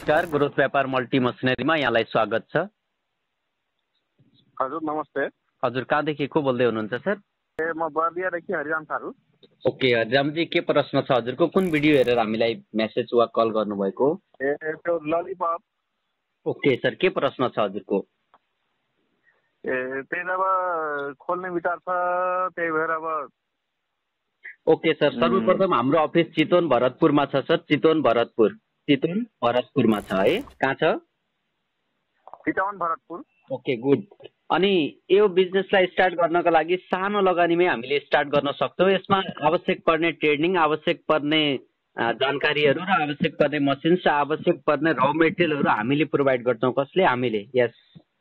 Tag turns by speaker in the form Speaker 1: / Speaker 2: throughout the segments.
Speaker 1: नमस्कार, ग्रोथ व्यापार मल्टी मसिनरीमा यहाँलाई स्वागत छ।
Speaker 2: हजुर नमस्ते।
Speaker 1: हजुर कहाँदेखि को बोल्दै हुनुहुन्छ सर?
Speaker 2: म बर्दियादेखि हरिराम थारू।
Speaker 1: ओके हरिरामजी, के प्रश्न छ हजुरको? कुन भिडियो हेरेर हामीलाई मेसेज वा कल गर्नुभएको?
Speaker 2: त्यो ललिपप।
Speaker 1: ओके सर, के प्रश्न छ हजुरको?
Speaker 2: त्यही अब खोल्ने विचार छ, त्यही भएर अब।
Speaker 1: ओके सर, सर्वप्रथम हाम्रो अफिस चितवन भरतपुरमा छ सर। चितवन भरतपुरमा छ है? कहाँ छ?
Speaker 2: चितवन भरतपुर।
Speaker 1: Okay good. अनि यो बिजनेसलाई स्टार्ट गर्नको लागि सानो लगानीमै हामीले स्टार्ट गर्न सक्छौँ। यसमा आवश्यक पर्ने ट्रेनिङ, आवश्यक पर्ने जानकारीहरू र आवश्यक पर्ने मसिन्स, आवश्यक पर्ने र मेटेरियलहरू हामीले प्रोभाइड गर्छौँ। कसले? हामीले। Yes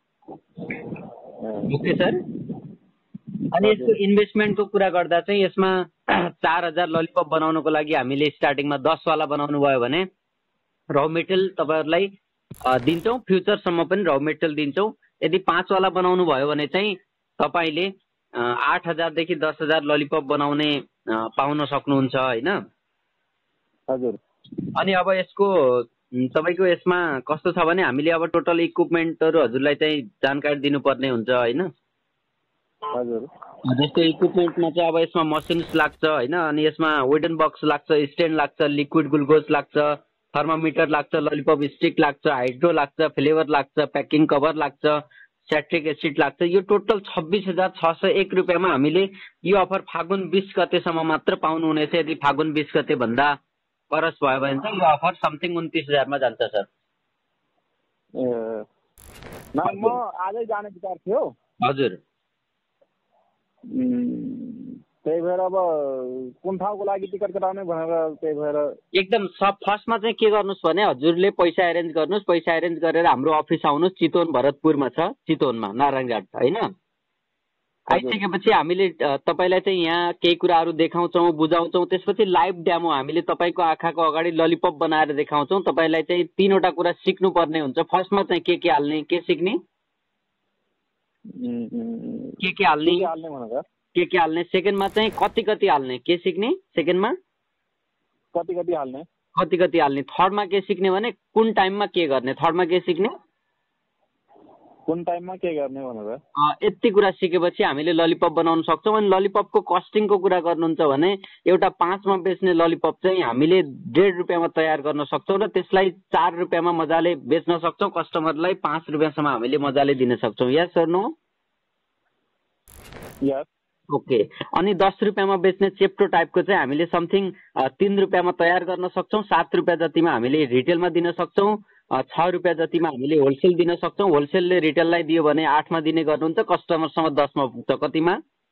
Speaker 1: okay sir. अनि यसको इन्भेस्टमेन्टको कुरा गर्दा चाहिँ यसमा 4000 ललिपप बनाउनको लागि हामीले स्टार्टिङमा 10 वाला बनाउनु भयो भने र मेटेरियल तपाईँहरूलाई दिन्छौँ। फ्युचरसम्म पनि र मेटेरियल दिन्छौँ। यदि 5 वाला बनाउनु भयो भने चाहिँ तपाईँले 8000 देखि 10000 ललिपप बनाउने पाउन सक्नुहुन्छ होइन?
Speaker 2: हजुर।
Speaker 1: अनि अब यसको तपाईँको यसमा कस्तो छ भने हामीले अब टोटल इक्विपमेन्टहरू हजुरलाई चाहिँ जानकारी दिनुपर्ने हुन्छ होइन?
Speaker 2: हजुर।
Speaker 1: जस्तै इक्विपमेन्टमा चाहिँ अब यसमा मसिन्स लाग्छ होइन? अनि यसमा वेडन बक्स लाग्छ, स्ट्यान्ड लाग्छ, लिक्विड ग्लुकोज लाग्छ, थर्मोमिटर लाग्छ, ललिपप स्टिक लाग्छ, हाइड्रो लाग्छ, फ्लेभर लाग्छ, प्याकिङ कभर लाग्छ, स्याट्रिक एसिड लाग्छ। यो टोटल 26,601 रुपियाँमा हामीले यो अफर फागुन 20 गतेसम्म मात्र पाउनुहुनेछ। यदि फागुन 20 गते भन्दा परस भयो भने चाहिँ यो अफर समथिङ 29,000 मा जान्छ सर।
Speaker 2: म आजै जाने विचार थियो।
Speaker 1: हजुर।
Speaker 2: त्यही भएर अब कुन ठाउँको लागि टिकट कटाउने भनेर त्यही भएर
Speaker 1: एकदम फर्स्टमा चाहिँ के गर्नुहोस् भने हजुरले पैसा एरेन्ज गर्नुहोस्। पैसा एरेन्ज गरेर हाम्रो अफिस आउनुहोस्। चितवन भरतपुरमा छ, चितवनमा नारायणघाट होइन? आइसकेपछि हामीले तपाईँलाई चाहिँ यहाँ केही कुराहरू देखाउँछौँ, बुझाउँछौँ। त्यसपछि लाइभ डेमो हामीले तपाईँको आँखाको अगाडि ललिपप बनाएर देखाउँछौँ। तपाईँलाई चाहिँ 3वटा कुरा सिक्नुपर्ने हुन्छ। फर्स्टमा चाहिँ के हाल्ने, के सिक्ने, के हाल्ने। सेकेन्डमा चाहिँ कति हाल्ने, के सिक्ने। सेकेन्डमा
Speaker 2: कति हाल्ने,
Speaker 1: कति हाल्ने। थर्डमा के सिक्ने भने कुन टाइममा के गर्ने। थर्डमा के सिक्ने,
Speaker 2: कुन टाइममा के गर्ने भनेर।
Speaker 1: यति कुरा सिकेपछि हामीले ललिपप बनाउन सक्छौँ। अनि ललिपपको कस्टिङको कुरा गर्नुहुन्छ भने एउटा 5 मा बेच्ने ललिपप चाहिँ हामीले 1.5 रुपियाँमा तयार गर्न सक्छौँ र त्यसलाई 4 रुपियाँमा मजाले बेच्न सक्छौँ। कस्टमरलाई 5 रुपियाँसम्म हामीले मजाले दिन सक्छौँ। Yes sir no?
Speaker 2: Yes.
Speaker 1: Okay. अनि 10 रुपियाँमा बेच्ने चेप्टो टाइपको चाहिँ हामीले समथिङ 3 रुपियाँमा तयार गर्न सक्छौँ। 7 रुपियाँ जतिमा हामीले रिटेलमा दिन सक्छौँ। 6 रुपियाँ जतिमा हामीले होलसेल दिन सक्छौँ। होलसेलले रिटेललाई दियो भने 8 मा दिने गर्नुहुन्छ। कस्टमरसँग 10 मा पुग्छ। कतिमा?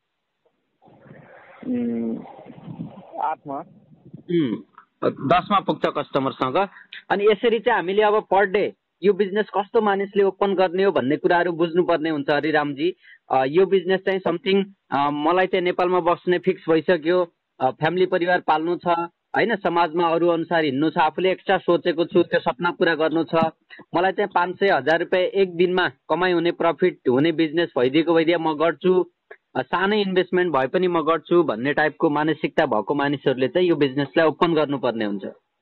Speaker 2: 8 मा।
Speaker 1: 10 मा पुग्छ कस्टमरसँग। अनि यसरी चाहिँ हामीले अब पर डे यो बिजनेस कस्तो मानिसले ओपन गर्ने हो भन्ने कुराहरू बुझ्नुपर्ने हुन्छ हरिरामजी। यो बिजनेस चाहिँ समथिङ मलाई चाहिँ नेपालमा बस्ने फिक्स भइसक्यो। फ्यामिली परिवार पाल्नु छ होइन? समाजमा अरू अनुसार हिँड्नु छ। आफूले एक्स्ट्रा सोचेको छु, त्यो सपना पुरा गर्नु छ। मलाई चाहिँ 500,000 रुपियाँ एक दिनमा कमाइ हुने, प्रफिट हुने बिजनेस भइदियो म गर्छु, सानै इन्भेस्टमेन्ट भए पनि म गर्छु भन्ने टाइपको मानसिकता भएको मानिसहरूले चाहिँ यो बिजनेसलाई ओपन गर्नुपर्ने हुन्छ।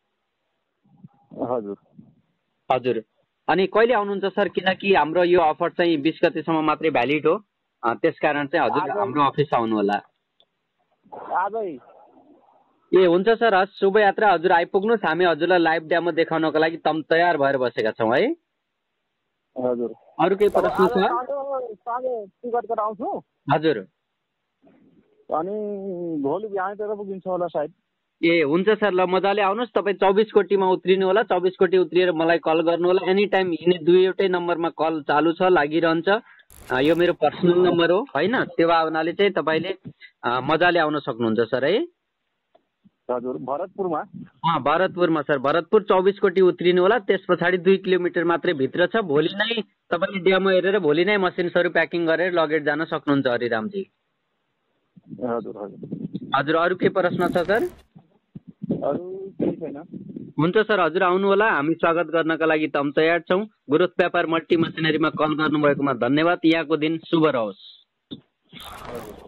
Speaker 2: हजुर।
Speaker 1: हजुर। अनि कहिले आउनुहुन्छ सर? किनकि हाम्रो यो अफर चाहिँ 20 गतेसम्म मात्रै भ्यालिड हो। त्यसकारण चाहिँ हजुर हाम्रो अफिस आउनु होला।
Speaker 2: आजै?
Speaker 1: ए हुन्छ सर, हस् शुभयात्रा। हजुर आइपुग्नुहोस्। हामी हजुरलाई लाइभ डेमो देखाउनको लागि तयार भएर बसेका छौँ है।
Speaker 2: हजुर।
Speaker 1: अरू केही प्रश्न छ?
Speaker 2: टिकट कटाउँछु।
Speaker 1: हजुर।
Speaker 2: अनि भोलि बिहानतिर पुगिन्छ होला सायद।
Speaker 1: ए हुन्छ सर, ल मजाले आउनुहोस्। तपाईँ 24 कोटीमा उत्रिनु होला। 24 कोटी उत्रिएर मलाई कल गर्नु होला। एनी टाइम यिनी दुईवटै नम्बरमा कल चालु छ, लागिरहन्छ। यो मेरो पर्सनल नम्बर हो होइन? सेवा हुनाले चाहिँ तपाईँले मजाले आउन सक्नुहुन्छ सर है।
Speaker 2: हजुर। भरतपुरमा?
Speaker 1: भरतपुरमा सर। भरतपुर 24 कोटी उत्रिनु होला। त्यस पछाडि 2 किलोमिटर मात्रै भित्र छ। भोलि नै तपाईँले डेमो हेरेर भोलि नै मसिन्सहरू प्याकिङ गरेर लगेर जान सक्नुहुन्छ हरिरामजी।
Speaker 2: हजुर। हजुर।
Speaker 1: हजुर अरू के प्रश्न छ सर?
Speaker 2: अरू केही छैन।
Speaker 1: हुन्छ सर, हजुर आउनु होला। हामी स्वागत गर्नका लागि तयार छौँ। ग्रोथ व्यापार मल्टी मसिनरीमा कल गर्नुभएकोमा धन्यवाद। यहाँको दिन शुभ रहोस्।